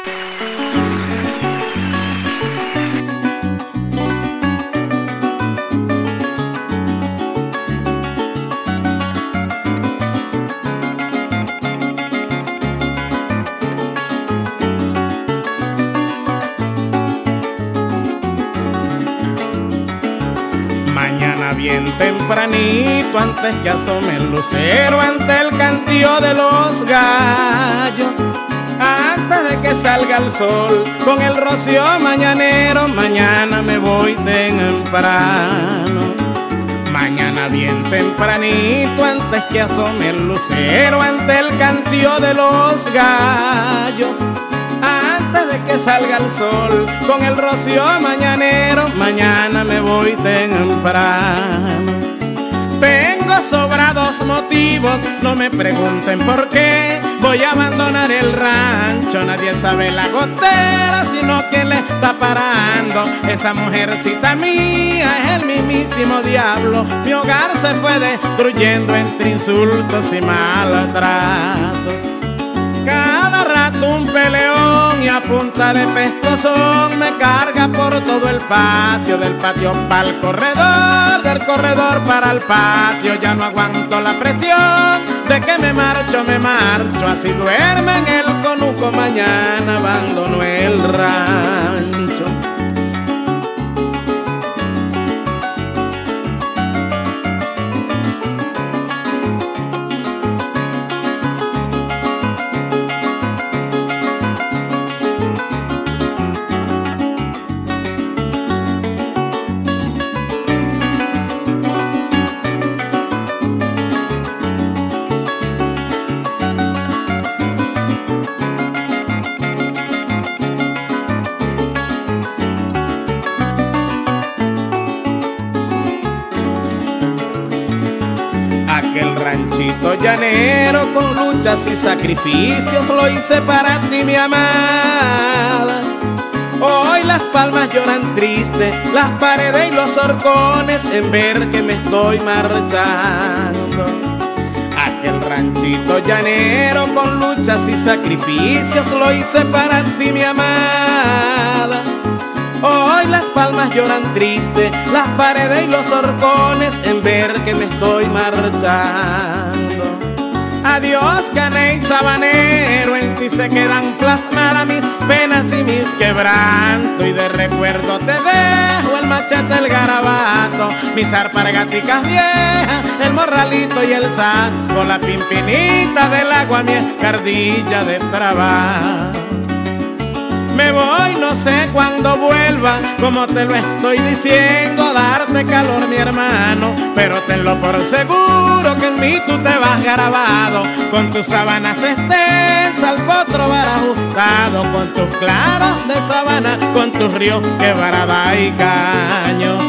Bien tempranito, antes que asome el lucero, ante el cantío de los gallos, antes de que salga el sol con el rocío mañanero, mañana me voy temprano. Mañana bien tempranito, antes que asome el lucero, ante el cantío de los gallos, antes de que salga el sol con el rocío mañanero, mañana me voy temprano. Tengo sobrados motivos, no me pregunten por qué voy a abandonar el rancho. Nadie sabe la gotera, sino quien le está parando. Esa mujercita mía es el mismísimo diablo. Mi hogar se fue destruyendo entre insultos y maltratos. Cada rato un peleón y a punta de pescozón me carga por todo el patio, del patio para el corredor, del corredor para el patio. Ya no aguanto la presión de que me marcho, así duerme en el conuco, mañana abandono el rancho. Ranchito llanero con luchas y sacrificios lo hice para ti, mi amada. Hoy las palmas lloran tristes, las paredes y los horcones en ver que me estoy marchando. Aquel ranchito llanero con luchas y sacrificios lo hice para ti, mi amada. Hoy las palmas lloran tristes, las paredes y los horcones en ver que me estoy marchando. Adiós, caney sabanero, en ti se quedan plasmadas mis penas y mis quebrantos. Y de recuerdo te dejo el machete, el garabato, mis alpargaticas viejas, el morralito y el saco, la pimpinita del agua, mi escardilla de trabajo. Me voy, no sé cuándo vuelva, como te lo estoy diciendo, a darte calor, mi hermano. Pero tenlo por seguro que en mí tú te vas grabado, con tus sábanas extensas, el potro barajustado, con tus claros de sabana, con tus ríos quebrada y caños.